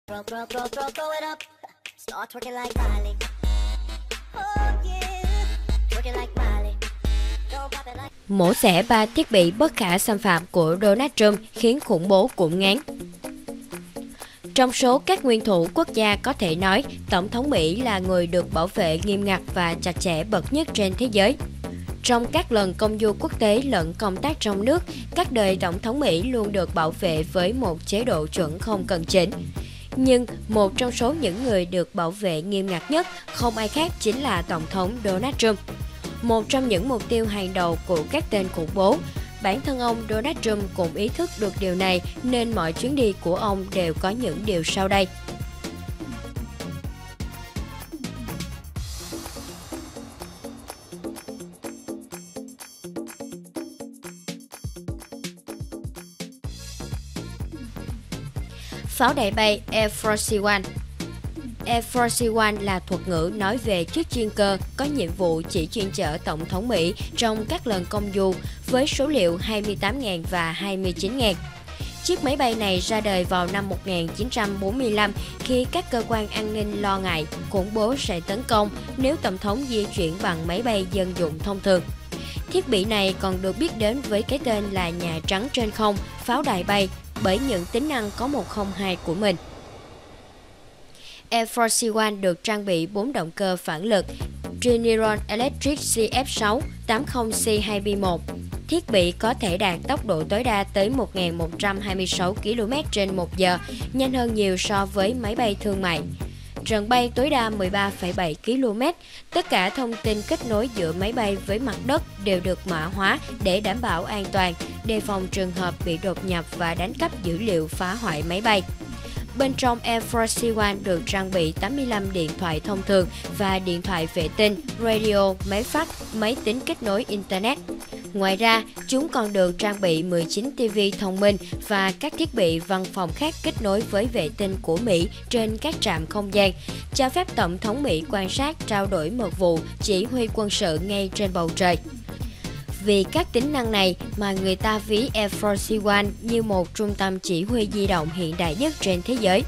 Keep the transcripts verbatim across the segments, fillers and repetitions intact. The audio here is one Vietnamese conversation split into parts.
Throw, throw, throw, throw, throw it up. Start twerking like Miley. Oh yeah, twerking like Miley. Don't pop it like. Mổ xẻ ba thiết bị bất khả xâm phạm của Donald Trump khiến khủng bố cũng ngán. Trong số các nguyên thủ quốc gia có thể nói, Tổng thống Mỹ là người được bảo vệ nghiêm ngặt và chặt chẽ bậc nhất trên thế giới. Trong các lần công du quốc tế lẫn công tác trong nước, các đời Tổng thống Mỹ luôn được bảo vệ với một chế độ chuẩn không cần chỉnh. Nhưng một trong số những người được bảo vệ nghiêm ngặt nhất không ai khác chính là Tổng thống Donald Trump. Một trong những mục tiêu hàng đầu của các tên khủng bố. Bản thân ông Donald Trump cũng ý thức được điều này nên mọi chuyến đi của ông đều có những điều sau đây. Pháo đài bay Air Force One. Air Force One là thuật ngữ nói về chiếc chuyên cơ có nhiệm vụ chỉ chuyên chở Tổng thống Mỹ trong các lần công du với số liệu hai mươi tám nghìn và hai mươi chín nghìn. Chiếc máy bay này ra đời vào năm một nghìn chín trăm bốn mươi lăm khi các cơ quan an ninh lo ngại khủng bố sẽ tấn công nếu Tổng thống di chuyển bằng máy bay dân dụng thông thường. Thiết bị này còn được biết đến với cái tên là Nhà Trắng trên không, pháo đài bay, bởi những tính năng có một không hai của mình. Air Force One được trang bị bốn động cơ phản lực General Electric C F sáu tám mươi C hai B một. Thiết bị có thể đạt tốc độ tối đa tới một nghìn một trăm hai mươi sáu ki lô mét trên một giờ, nhanh hơn nhiều so với máy bay thương mại. Trần bay tối đa mười ba phẩy bảy ki lô mét. Tất cả thông tin kết nối giữa máy bay với mặt đất đều được mã hóa để đảm bảo an toàn, đề phòng trường hợp bị đột nhập và đánh cắp dữ liệu phá hoại máy bay. Bên trong Air Force One được trang bị tám mươi lăm điện thoại thông thường và điện thoại vệ tinh, radio, máy fax, máy tính kết nối Internet. Ngoài ra, chúng còn được trang bị mười chín ti vi thông minh và các thiết bị văn phòng khác kết nối với vệ tinh của Mỹ trên các trạm không gian, cho phép Tổng thống Mỹ quan sát, trao đổi mật vụ, chỉ huy quân sự ngay trên bầu trời. Vì các tính năng này mà người ta ví Air Force One như một trung tâm chỉ huy di động hiện đại nhất trên thế giới.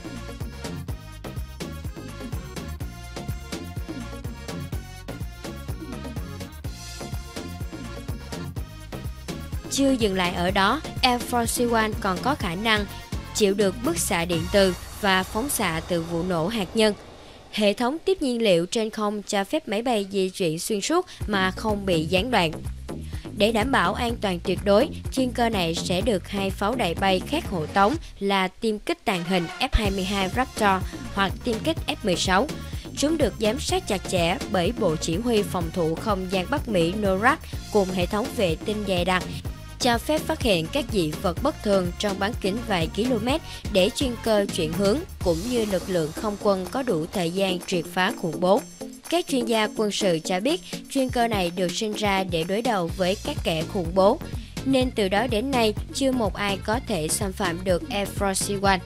Chưa dừng lại ở đó, Air Force One còn có khả năng chịu được bức xạ điện từ và phóng xạ từ vụ nổ hạt nhân. Hệ thống tiếp nhiên liệu trên không cho phép máy bay di chuyển xuyên suốt mà không bị gián đoạn. Để đảm bảo an toàn tuyệt đối, chuyên cơ này sẽ được hai pháo đài bay khác hộ tống là tiêm kích tàng hình F hai mươi hai Raptor hoặc tiêm kích F mười sáu. Chúng được giám sát chặt chẽ bởi Bộ Chỉ huy Phòng thủ Không gian Bắc Mỹ NORAD cùng hệ thống vệ tinh dày đặc, cho phép phát hiện các dị vật bất thường trong bán kính vài km để chuyên cơ chuyển hướng, cũng như lực lượng không quân có đủ thời gian triệt phá khủng bố. Các chuyên gia quân sự cho biết chuyên cơ này được sinh ra để đối đầu với các kẻ khủng bố, nên từ đó đến nay chưa một ai có thể xâm phạm được Air Force One.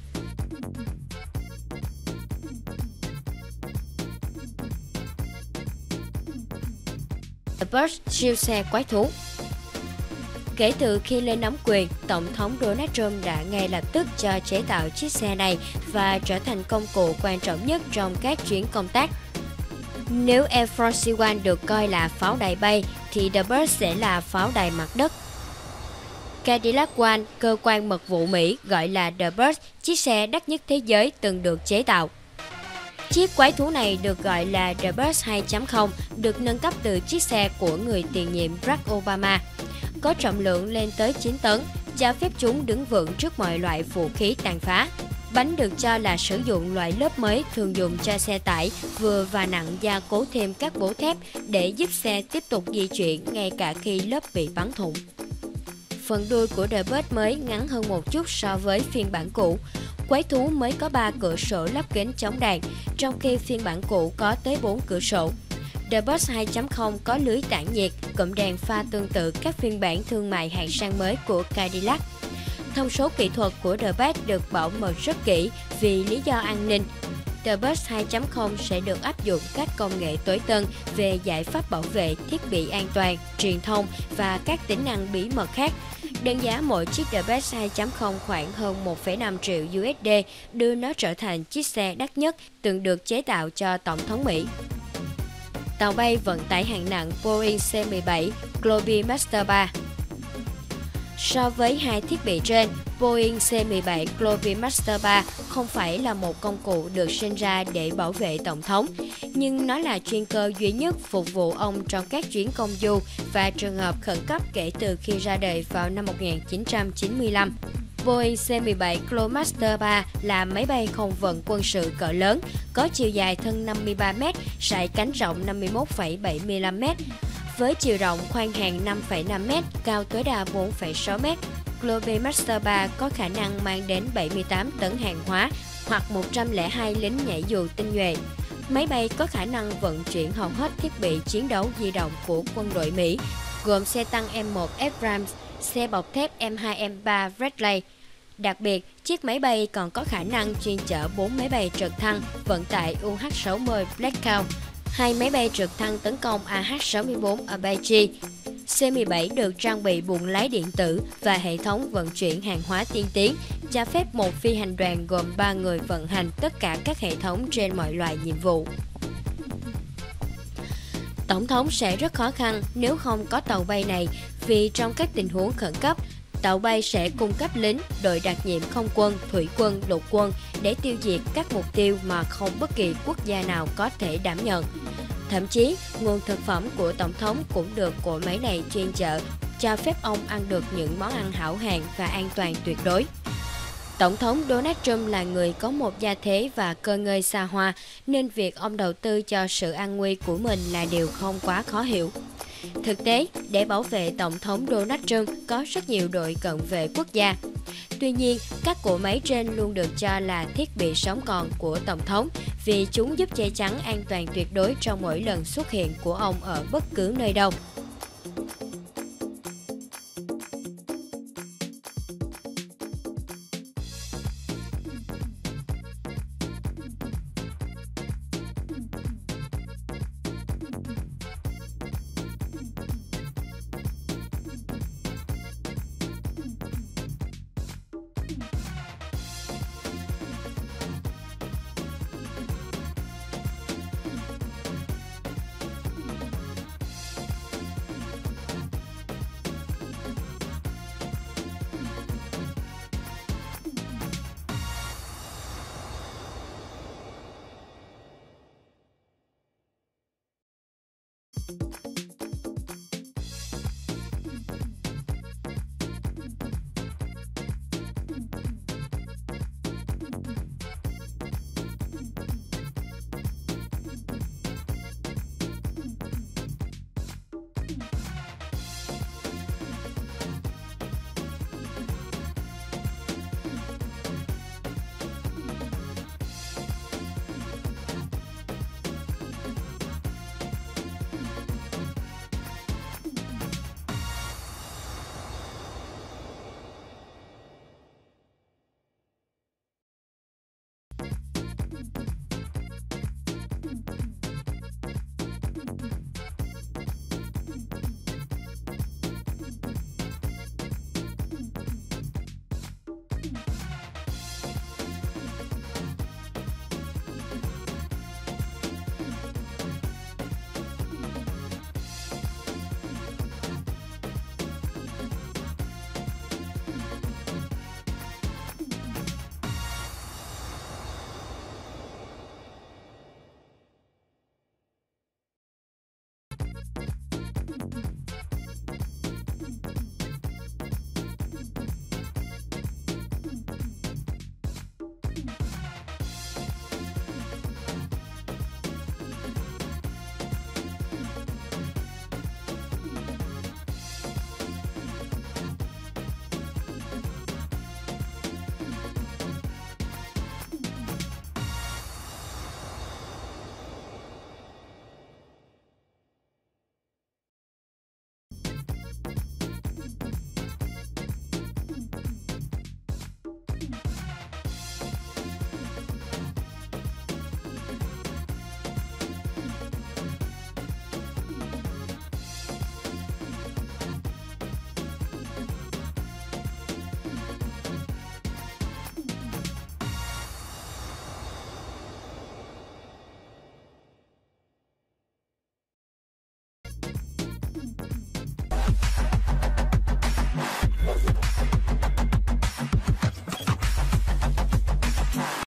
The Bird siêu xe quái thú. Kể từ khi lên nắm quyền, Tổng thống Donald Trump đã ngay lập tức cho chế tạo chiếc xe này và trở thành công cụ quan trọng nhất trong các chuyến công tác. Nếu Air Force One được coi là pháo đài bay, thì The Bird sẽ là pháo đài mặt đất. Cadillac One, cơ quan mật vụ Mỹ, gọi là The Bird, chiếc xe đắt nhất thế giới từng được chế tạo. Chiếc quái thú này được gọi là The Bird hai chấm không, được nâng cấp từ chiếc xe của người tiền nhiệm Barack Obama. Có trọng lượng lên tới chín tấn, cho phép chúng đứng vững trước mọi loại vũ khí tàn phá. Bánh được cho là sử dụng loại lớp mới thường dùng cho xe tải, vừa và nặng, gia cố thêm các bố thép để giúp xe tiếp tục di chuyển ngay cả khi lớp bị bắn thủng. Phần đuôi của The Bird mới ngắn hơn một chút so với phiên bản cũ. Quái thú mới có ba cửa sổ lắp kính chống đạn, trong khi phiên bản cũ có tới bốn cửa sổ. The Bird hai chấm không có lưới tản nhiệt, cụm đèn pha tương tự các phiên bản thương mại hạng sang mới của Cadillac. Thông số kỹ thuật của The Bird được bảo mật rất kỹ vì lý do an ninh. The Bird hai chấm không sẽ được áp dụng các công nghệ tối tân về giải pháp bảo vệ, thiết bị an toàn, truyền thông và các tính năng bí mật khác. Đơn giá mỗi chiếc The Best hai chấm không khoảng hơn một phẩy năm triệu u ét đê, đưa nó trở thành chiếc xe đắt nhất từng được chế tạo cho Tổng thống Mỹ. Tàu bay vận tải hạng nặng Boeing C mười bảy Globemaster ba. So với hai thiết bị trên, Boeing C mười bảy Globemaster ba không phải là một công cụ được sinh ra để bảo vệ Tổng thống, nhưng nó là chuyên cơ duy nhất phục vụ ông trong các chuyến công du và trường hợp khẩn cấp kể từ khi ra đời vào năm một nghìn chín trăm chín mươi lăm. Boeing C mười bảy Globemaster ba là máy bay không vận quân sự cỡ lớn, có chiều dài thân năm mươi ba mét, sải cánh rộng năm mươi mốt phẩy bảy mươi lăm mét, với chiều rộng khoang hàng năm phẩy năm mét, cao tối đa bốn phẩy sáu mét. Globemaster ba có khả năng mang đến bảy mươi tám tấn hàng hóa hoặc một trăm lẻ hai lính nhảy dù tinh nhuệ. Máy bay có khả năng vận chuyển hầu hết thiết bị chiến đấu di động của quân đội Mỹ, gồm xe tăng M một Abrams, xe bọc thép M hai M ba Bradley. Đặc biệt, chiếc máy bay còn có khả năng chuyên chở bốn máy bay trực thăng vận tải U H sáu mươi Black Hawk, hai máy bay trực thăng tấn công A H sáu mươi bốn Apache. C mười bảy được trang bị buồng lái điện tử và hệ thống vận chuyển hàng hóa tiên tiến, cho phép một phi hành đoàn gồm ba người vận hành tất cả các hệ thống trên mọi loại nhiệm vụ. Tổng thống sẽ rất khó khăn nếu không có tàu bay này, vì trong các tình huống khẩn cấp, tàu bay sẽ cung cấp lính, đội đặc nhiệm không quân, thủy quân, lục quân để tiêu diệt các mục tiêu mà không bất kỳ quốc gia nào có thể đảm nhận. Thậm chí, nguồn thực phẩm của Tổng thống cũng được cỗ máy này chuyên chở, cho phép ông ăn được những món ăn hảo hạng và an toàn tuyệt đối. Tổng thống Donald Trump là người có một gia thế và cơ ngơi xa hoa, nên việc ông đầu tư cho sự an nguy của mình là điều không quá khó hiểu. Thực tế, để bảo vệ Tổng thống Donald Trump có rất nhiều đội cận vệ quốc gia. Tuy nhiên, các cỗ máy trên luôn được cho là thiết bị sống còn của Tổng thống vì chúng giúp che chắn an toàn tuyệt đối trong mỗi lần xuất hiện của ông ở bất cứ nơi đâu.